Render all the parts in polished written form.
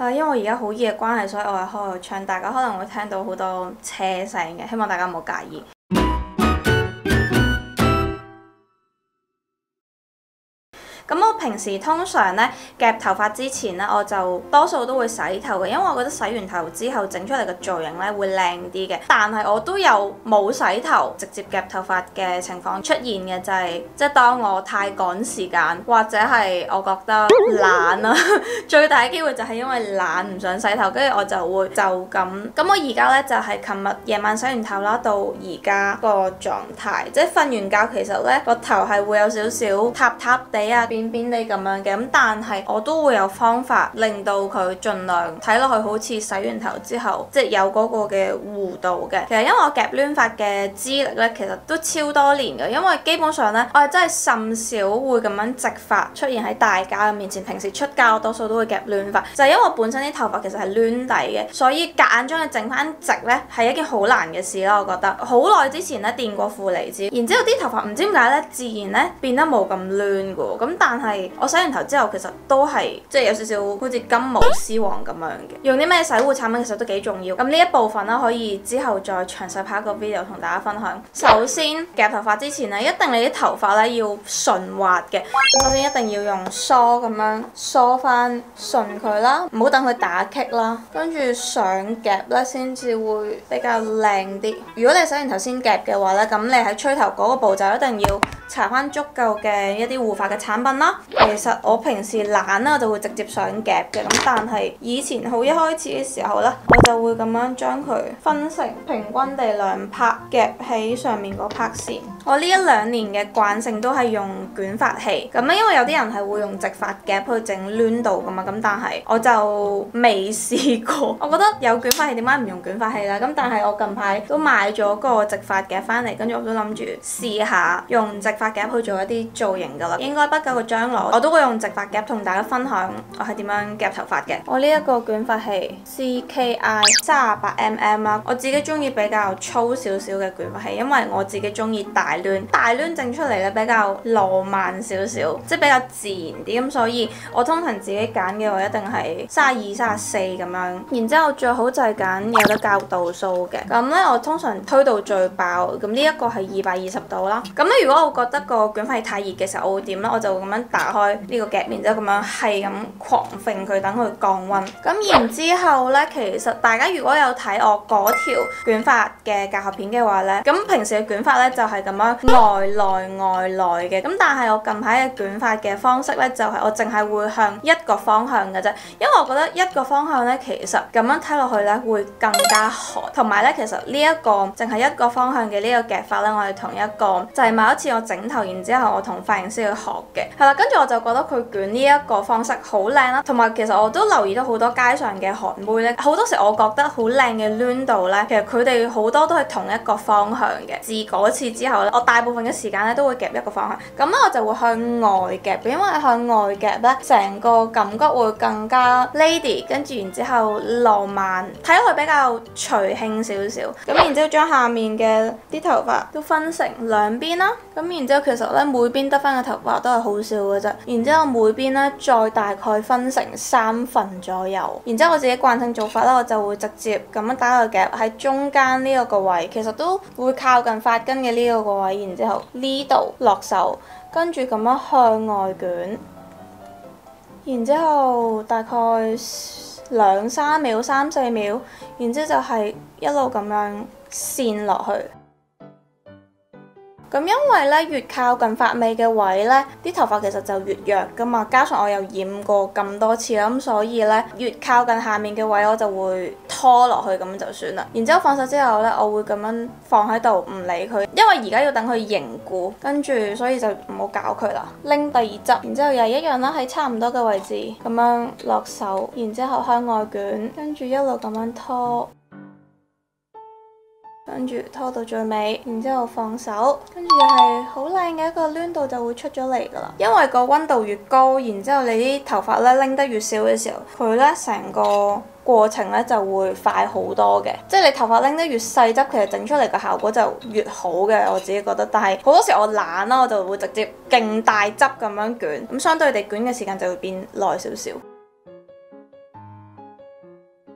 因為我而家好熱嘅關係，所以我係開咗窗，大家可能會聽到好多車聲嘅，希望大家唔好介意。咁我平時通常咧夾頭髮之前咧，我就多數都會洗頭嘅，因為我覺得洗完頭之後整出嚟嘅造型咧會靚啲嘅。但係我都有冇洗頭直接夾頭髮嘅情況出現嘅，就係即係當我太趕時間，或者係我覺得懶啦，最大嘅機會就係因為懶唔想洗頭，跟住我就會就咁。咁我而家咧就係琴日夜晚洗完頭啦，到而家個狀態，即係瞓完覺其實咧個頭係會有少少塌塌地啊，扁扁地咁樣嘅，咁但係我都會有方法令到佢盡量睇落去好似洗完頭之後即係有嗰個嘅弧度嘅。其實因為我夾攣髮嘅資歷咧，其實都超多年嘅，因為基本上咧我係真係甚少會咁樣直髮出現喺大家嘅面前。平時出街我多數都會夾攣髮，就係因為我本身啲頭髮其實係攣底嘅，所以夾硬將佢整翻直咧係一件好難嘅事啦。我覺得好耐之前咧電過負離子，然之後啲頭髮唔知點解咧自然咧變得冇咁攣嘅，咁但係我洗完頭之後其實都係即係有少少好似金毛獅王咁樣嘅。用啲咩洗護產品其實都幾重要，咁呢一部分啦可以之後再詳細拍一個 video 同大家分享。首先夾頭髮之前咧，一定你啲頭髮咧要順滑嘅，首先一定要用梳咁樣梳翻順佢啦，唔好等佢打棘啦，跟住上夾咧先至會比較靚啲。如果你洗完頭先夾嘅話咧，咁你喺吹頭嗰個步驟一定要搽翻足夠嘅一啲護髮嘅產品啦。其實我平時懶啦，我就會直接上夾嘅，咁但係以前好一開始嘅時候咧，我就會咁樣將佢分成平均地兩拍夾喺上面嗰拍線。我呢1-2年嘅慣性都係用捲髮器，咁因為有啲人係會用直髮夾去整攣度噶嘛，咁但係我就未試過。我覺得有捲髮器點解唔用捲髮器咧？咁但係我近排都買咗個直髮夾翻嚟，跟住我都諗住試下用直髮夾去做一啲造型噶啦。應該不久嘅將來我都會用直髮夾同大家分享我係點樣夾頭髮嘅。我呢一個捲髮器 CKI 38mm 啦，我自己中意比較粗少少嘅捲髮器，因為我自己中意大攣整出嚟咧比較浪漫少少，即係比較自然啲，咁所以我通常自己揀嘅話一定係32、34咁樣，然之後最好就係揀有得校度數嘅。咁咧我通常推到最爆，咁呢一個係220度啦。咁咧如果我覺得個捲髮器太熱嘅時候，我會點咧？我就會咁樣打開呢個夾，然之後咁樣係咁狂揈佢，等佢降溫。咁然之後咧，其實大家如果有睇我嗰條捲髮嘅教學片嘅話咧，咁平時嘅捲髮咧就係咁樣外內嘅，咁但係我近排嘅捲髮嘅方式咧就係我淨係會向一個方向嘅啫，因為我覺得一個方向咧其實咁樣睇落去咧會更加寒，同埋咧其實呢一個淨係一個方向嘅呢個夾法咧，我係同一個就係某一次我整頭，然之後我同髮型師去學嘅，係啦，跟住我就覺得佢捲呢一個方式好靚啦，同埋其實我都留意到好多街上嘅韓妹咧，好多時我覺得好靚嘅攣度咧，其實佢哋好多都係同一個方向嘅。自嗰次之後咧，我大部分嘅時間咧都會夾一個方向，咁咧我就會向外夾，因為向外夾咧成個感覺會更加 lady， 跟住然之後浪漫，睇落去比較隨興少少。咁然之後將下面嘅啲頭髮都分成兩邊啦，咁然之後其實咧每邊得翻嘅頭髮都係好少嘅啫，然之後每邊咧再大概分成3份左右，然之後我自己慣性做法啦，我就會直接咁樣打個夾喺中間呢個位，其實都會靠近髮根嘅呢個位，然之後呢度落手，跟住咁樣向外捲，然之後大概2-3秒、3-4秒，然之後就係一路咁樣線落去。咁因為咧越靠近髮尾嘅位咧，啲頭髮其實就越弱噶嘛，加上我又染過咁多次啦，咁所以咧越靠近下面嘅位我就會拖落去咁就算啦。然之後放手之後咧，我會咁樣放喺度唔理佢，因為而家要等佢凝固，跟住所以就唔好搞佢啦。拎第二執，然之後又係一樣啦，喺差唔多嘅位置咁樣落手，然之後向外捲，跟住一路咁樣拖。跟住拖到最尾，然之後放手，跟住又係好靚嘅一個攣度就會出咗嚟噶啦。因為個溫度越高，然之後你啲頭髮咧拎得越少嘅時候，佢咧成個過程咧就會快好多嘅。即係你頭髮拎得越細執，其實整出嚟嘅效果就越好嘅，我自己覺得。但係好多時我懶啦，我就會直接勁大執咁樣捲，咁相對地捲嘅時間就會變耐少少。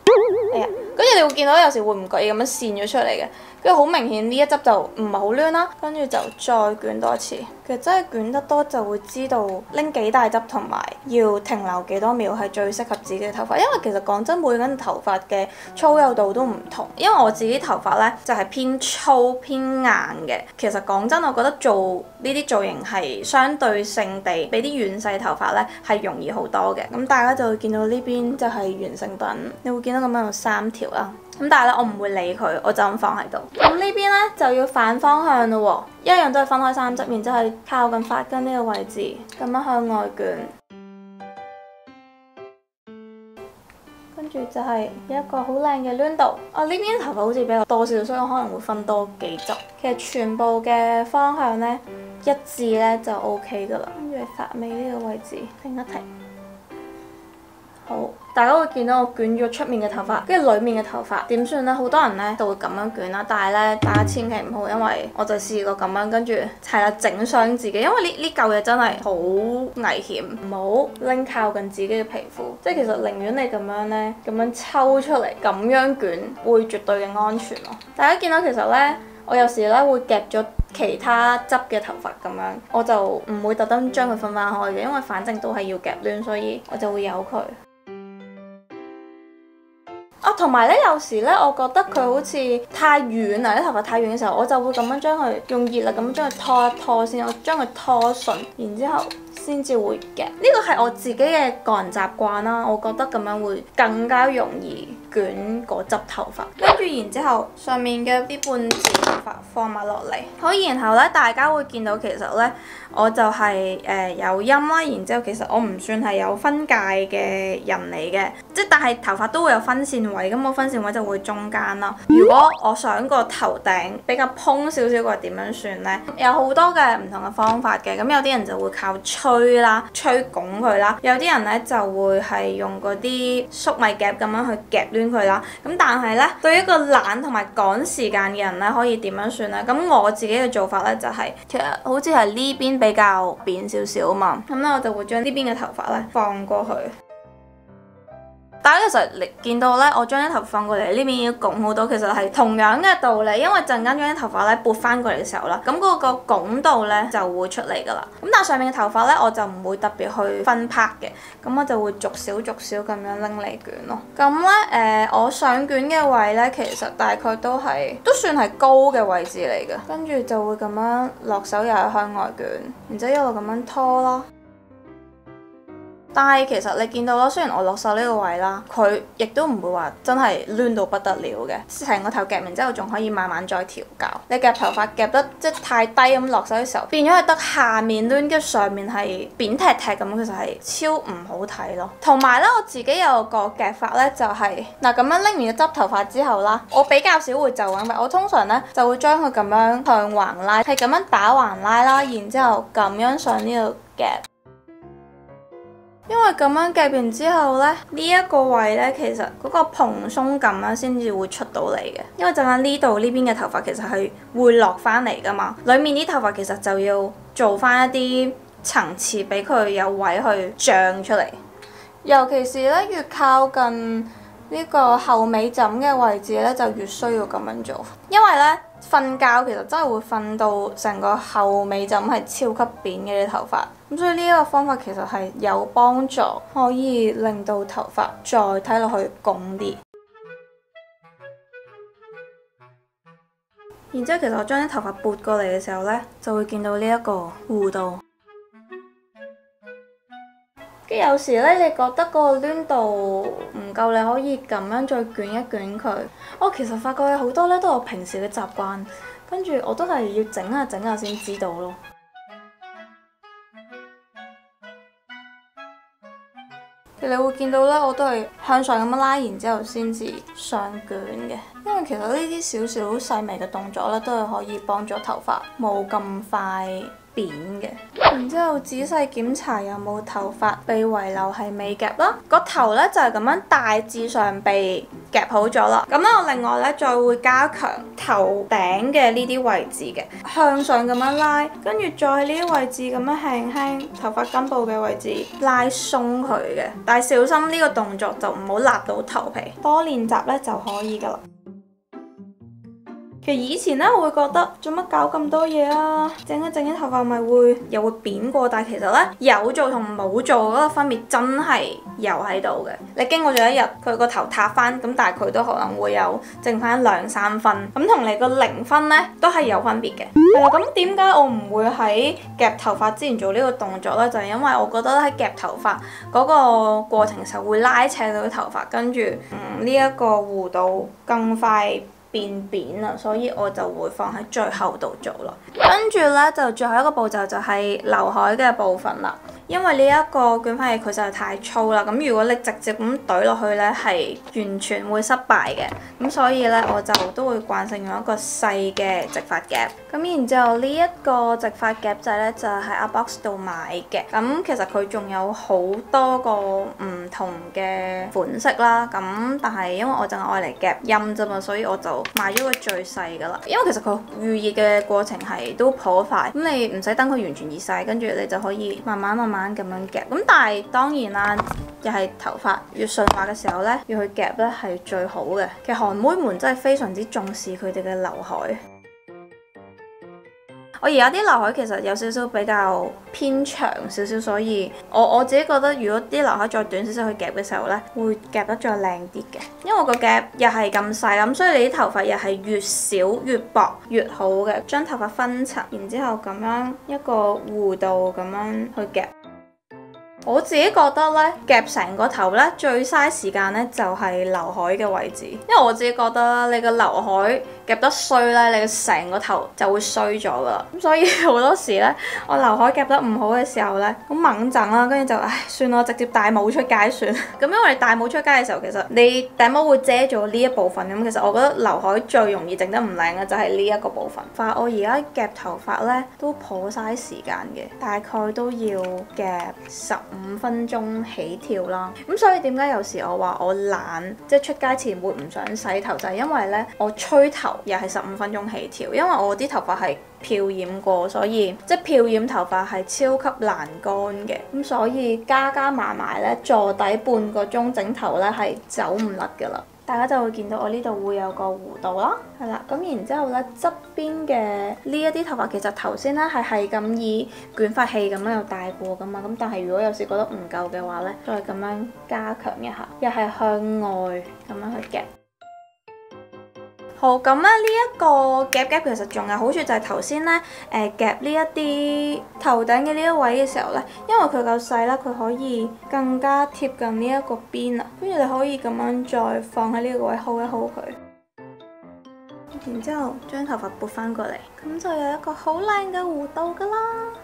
係啊，跟住你會見到有時會唔覺意咁樣跣咗出嚟嘅，跟住好明顯呢一執就唔係好攣啦，跟住就再捲多一次。其實真係捲得多就會知道拎幾大執同埋要停留幾多秒係最適合自己嘅頭髮，因為其實講真每個人頭髮嘅粗幼度都唔同，因為我自己頭髮呢就係偏粗偏硬嘅。其實講真，我覺得做呢啲造型係相對性地比啲軟細頭髮呢係容易好多嘅。咁大家就會見到呢邊就係完成品，你會見到咁樣有3條啦。咁但係咧，我唔會理佢，我就咁放喺度。咁呢邊咧就要反方向咯喎，一樣都係分開3執，然之後係靠近髮根呢個位置，咁樣向外捲。跟住就係有一個好靚嘅攣度。我呢邊頭髮好似比較多少少，所以我可能會分多幾執。其實全部嘅方向咧一致咧就 OK 噶啦。跟住髮尾呢個位置停一停。好，大家會見到我捲咗出面嘅頭髮，跟住裡面嘅頭髮點算呢？好多人呢就會咁樣捲啦，但係呢，大家千祈唔好，因為我就試過咁樣，跟住係啦整傷自己，因為呢嚿嘢真係好危險，唔好拎靠近自己嘅皮膚，即係其實寧願你咁樣呢，咁樣抽出嚟，咁樣捲會絕對嘅安全咯。大家見到其實呢，我有時呢會夾咗其他執嘅頭髮咁樣，我就唔會特登將佢分翻開嘅，因為反正都係要夾攣，所以我就會由佢。啊，同埋咧，有時咧，我覺得佢好似太軟啦，啲頭髮太軟嘅時候，我就會咁樣將佢用熱力咁樣將佢拖一拖先，我將佢拖順，然之後先至會夾。呢個係我自己嘅個人習慣啦，我覺得咁樣會更加容易捲嗰執頭髮。跟住然之後上面嘅啲半截頭髮放埋落嚟，好，然後咧大家會見到其實咧我就係有陰啦，然之後其實我唔算係有分界嘅人嚟嘅，即係但係頭髮都會有分線位，咁我分線位就會中間啦。如果我想個頭頂比較蓬少少嘅話，點樣算呢？有好多嘅唔同嘅方法嘅，咁有啲人就會靠吹啦，吹拱佢啦，有啲人咧就會係用嗰啲粟米夾咁樣去夾攣佢啦。咁但係咧，對於一個懶同埋趕時間嘅人咧，可以點樣算呢？咁我自己嘅做法咧就係，其實好似係呢邊比較扁少少啊嘛，咁咧我就會將呢邊嘅頭髮咧放過去。大家其實你見到咧，我將啲頭髮放過嚟，呢邊已經拱好多，其實係同樣嘅道理，因為陣間將啲頭髮咧撥翻過嚟嘅時候啦，咁嗰個拱度咧就會出嚟噶啦。咁但係上面嘅頭髮咧，我就唔會特別去分拍嘅，咁我就會逐少逐少咁樣拎嚟捲咯。咁咧我想捲嘅位咧，其實大概都算係高嘅位置嚟嘅，跟住就會咁樣落手又係向外捲，然之後一路咁樣拖啦。但係其實你見到啦，雖然我落手呢個位啦，佢亦都唔會話真係攣到不得了嘅，成個頭夾完之後仲可以慢慢再調校。你夾頭髮夾得即係太低咁落手嘅時候，變咗係得下面攣，跟住上面係扁踢踢咁，其實係超唔好睇咯。同埋咧，我自己有個夾法咧，就係嗱咁樣拎完執頭髮之後啦，我比較少會就咁嘅，我通常咧就會將佢咁樣向橫拉，係咁樣打橫拉啦，然之後咁樣上呢度夾。因為咁樣夾完之後咧，呢一個位咧，其實嗰個蓬鬆感咧先至會出到嚟嘅。因為陣間呢度呢邊嘅頭髮其實係會落翻嚟噶嘛，裡面啲頭髮其實就要做翻一啲層次，俾佢有位去脹出嚟。尤其是咧，越靠近呢個後尾枕嘅位置咧，就越需要咁樣做。因為咧，瞓覺其實真係會瞓到成個後尾枕係超級扁嘅啲頭髮。咁所以呢一個方法其實係有幫助，可以令到頭髮再睇落去拱啲。然之後其實我將啲頭髮撥過嚟嘅時候呢，就會見到呢一個弧度。跟住有時呢，你覺得嗰個攣度唔夠，你可以咁樣再捲一捲佢。我其實發覺有好多呢都係我平時嘅習慣，跟住我都係要整下整下先知道咯。你會見到咧，我都係向上咁樣拉，然之後先至上捲嘅。因為其實呢啲少少細微嘅動作咧，都係可以幫助頭髮冇咁快扁嘅。然之後仔細檢查有冇頭髮被遺留係未夾啦，個頭咧就係咁樣大致上被夾好咗啦。咁咧我另外咧再會加強頭頂嘅呢啲位置嘅，向上咁樣拉，跟住再喺呢啲位置咁樣輕輕頭髮根部嘅位置拉鬆佢嘅，但係小心呢個動作就唔好辣到頭皮，多練習咧就可以噶啦。其實以前咧我會覺得做乜搞咁多嘢啊，整一整啲頭髮咪又會扁過，但係其實咧有做同冇做嗰個分別真係有喺度嘅。你經過咗一日，佢個頭塌翻，咁但係佢都可能會有剩翻2-3分，咁同你個0分咧都係有分別嘅。咁點解我唔會喺夾頭髮之前做呢個動作咧？就係因為我覺得喺夾頭髮嗰個過程時候會拉扯到頭髮，跟住呢一個弧度更快變扁啦，所以我就會放喺最後度做咯。跟住咧就最後一個步驟就係劉海嘅部分啦。因為呢一個捲髮器佢實在太粗啦，咁如果你直接咁懟落去咧，係完全會失敗嘅。咁所以咧，我就都會慣性用一個細嘅直髮夾。咁然之後呢一個直髮夾仔咧，就喺阿 Box 度買嘅。咁其實佢仲有好多個唔同嘅款式啦。咁但係因為我淨係愛嚟夾音啫嘛，所以我就買咗個最細噶啦。因為其實佢預熱嘅過程係都頗快，咁你唔使等佢完全熱晒，跟住你就可以慢慢咁樣夾。咁但係當然啦，又係頭髮越順滑嘅時候咧，要去夾咧係最好嘅。其實韓妹們真係非常之重視佢哋嘅劉海。我而家啲劉海其實有少少比較偏長少少，所以我自己覺得如果啲劉海再短少少去夾嘅時候咧，會夾得再靚啲嘅。因為我個夾又係咁細咁，所以你啲頭髮又係越少越薄越好嘅。將頭髮分層，然之後咁樣一個弧度咁樣去夾。我自己覺得咧，夾成個頭咧最嘥時間咧就係劉海嘅位置，因為我自己覺得你個劉海夾得衰咧，你成個頭就會衰咗噶啦。咁所以好多時咧，我劉海夾得唔好嘅時候咧，好掹整啦，跟住就算啦，直接戴帽出街算。咁因為你戴帽出街嘅時候，其實你頂帽會遮咗呢一部分，咁其實我覺得劉海最容易整得唔靚嘅就係呢一個部分。我而家夾頭髮咧都頗嘥時間嘅，大概都要夾15分鐘起跳啦。咁所以點解有時我話我懶，即係出街前會唔想洗頭，就係因為咧我吹頭又係15分鐘起跳，因為我啲頭髮係漂染過，所以即係漂染頭髮係超級難乾嘅。咁所以加埋咧，坐底半個鐘整頭咧係走唔甩噶啦。大家就會見到我呢度會有個弧度啦，係啦，咁然之後咧側邊嘅呢一啲頭髮其實頭先咧係咁以捲髮器咁樣有帶過噶嘛，咁但係如果有時覺得唔夠嘅話咧，再咁樣加強一下，又係向外咁樣去夾。好，咁咧呢一個夾其實仲有好處就係頭先咧夾呢一啲頭頂嘅呢一位嘅時候咧，因為佢夠細啦，佢可以更加貼近呢一個邊啊，跟住你可以咁樣再放喺呢個位 hold 一 hold 佢，然之後將頭髮撥翻過嚟，咁就有一個好靚嘅弧度噶啦。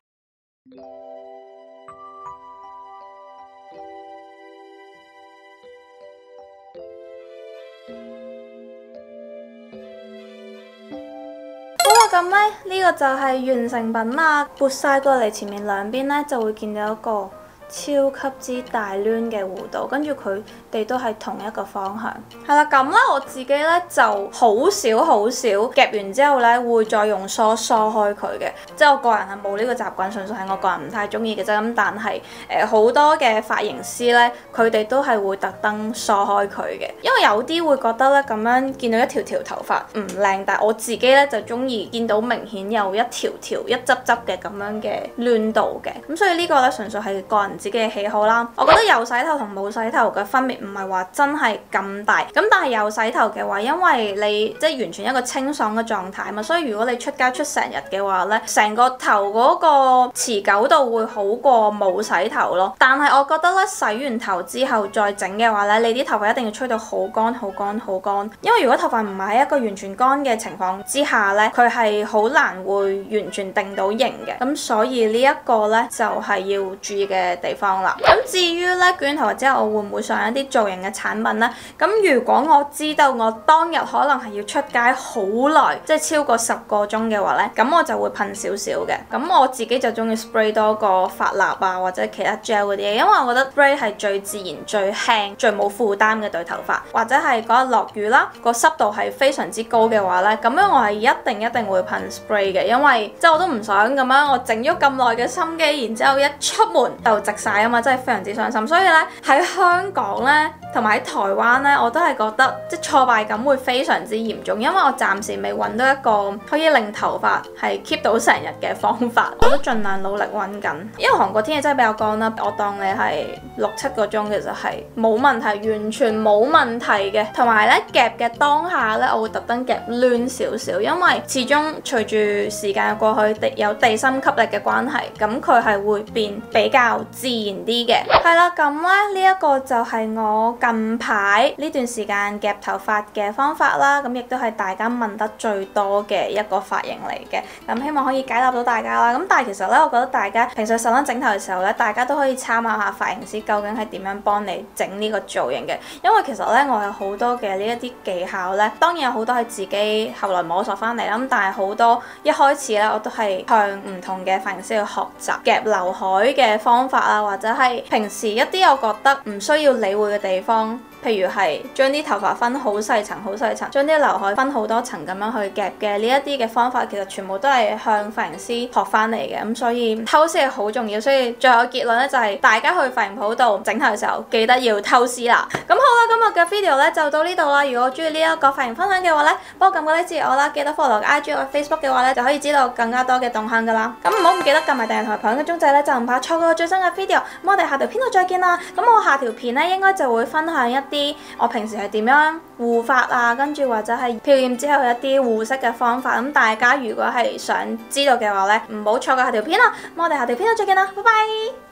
咁咧呢個就係完成品啦，撥晒過嚟前面兩邊咧就會見到一個超級之大攣嘅弧度，跟住佢哋都係同一個方向。係啦，咁咧我自己咧就好少夾完之後咧會再用梳開佢嘅，即係我個人係冇呢個習慣，純粹係我個人唔太中意嘅啫。咁但係好多嘅髮型師咧，佢哋都係會特登梳開佢嘅，因為有啲會覺得咧咁樣見到一條條頭髮唔靚，但係我自己咧就中意見到明顯有一條條一執執嘅咁樣嘅攣度嘅。咁所以呢個咧純粹係個人自己嘅喜好啦。我覺得有洗頭同冇洗頭嘅分別唔係話真係咁大，咁但係有洗頭嘅話，因為你即係完全一個清爽嘅狀態嘛，所以如果你出街出成日嘅話咧，成個頭嗰個持久度會好過冇洗頭咯。但係我覺得咧，洗完頭之後再整嘅話咧，你啲頭髮一定要吹到好乾好乾好乾，因為如果頭髮唔係喺一個完全乾嘅情況之下咧，佢係好難會完全定到型嘅。咁所以呢一個咧就係要注意嘅地方啦。咁至於咧捲完頭髮之後，我會唔會上一啲造型嘅產品呢？咁如果我知道我當日可能係要出街好耐，即係超過10個鐘嘅話呢，咁我就會噴少少嘅。咁我自己就中意 spray 多過髮蠟啊或者其他 gel 嗰啲嘢，因為我覺得 spray 係最自然、最輕、最冇負擔嘅對頭髮，或者係嗰日落雨啦，個濕度係非常之高嘅話呢，咁樣我係一定會噴 spray 嘅，因為即係我都唔想咁樣我整咗咁耐嘅心機，然之後一出門就直晒啊嘛，真係非常之傷心。所以呢，喺香港呢，同埋喺台灣呢，我都係覺得即係挫敗感會非常之嚴重，因為我暫時未揾到一個可以令頭髮係 keep 到成日嘅方法，我都盡量努力揾緊。因為韓國天氣真係比較乾啦，我當你係6、7個鐘其實係冇問題，完全冇問題嘅。同埋呢，夾嘅當下呢，我會特登夾攣少少，因為始終隨住時間過去，有地心吸力嘅關係，咁佢係會變比較自然啲嘅。係啦，咁咧呢一個就係我近排呢段時間夾頭髮嘅方法啦，咁亦都係大家問得最多嘅一個髮型嚟嘅。咁希望可以解答到大家啦。咁但係其實呢，我覺得大家平時洗撚整頭嘅時候呢，大家都可以參考下髮型師究竟係點樣幫你整呢個造型嘅。因為其實呢，我有好多嘅呢一啲技巧呢，當然有好多係自己後來摸索翻嚟啦。咁但係好多一開始呢，我都係向唔同嘅髮型師去學習夾劉海嘅方法啊，或者係平時一啲我覺得唔需要理會嘅地方。譬如係將啲頭髮分好細層好細層，將啲劉海分好多層咁樣去夾嘅呢一啲嘅方法，其實全部都係向髮型師學翻嚟嘅。咁所以偷師係好重要，所以最後結論咧就係大家去髮型鋪度整頭嘅時候記得要偷師啦。咁好啦，今日嘅 video 咧就到呢度啦。如果中意呢一個髮型分享嘅話咧，幫我撳個 like 支持我啦，記得 follow 我 IG 或 Facebook 嘅話咧就可以知道更加多嘅動向噶啦。咁唔好唔記得撳埋訂閱同埋旁邊嘅鐘仔咧，就唔怕錯過最新嘅 video。咁我哋下條片度再見啦。咁我下條片咧應該就會分享一啲我平時係點樣護髮啊，跟住或者係漂染之後一啲護色嘅方法。咁大家如果係想知道嘅話咧，唔好錯過下條片啦。咁我哋下條片度再見啦，拜拜。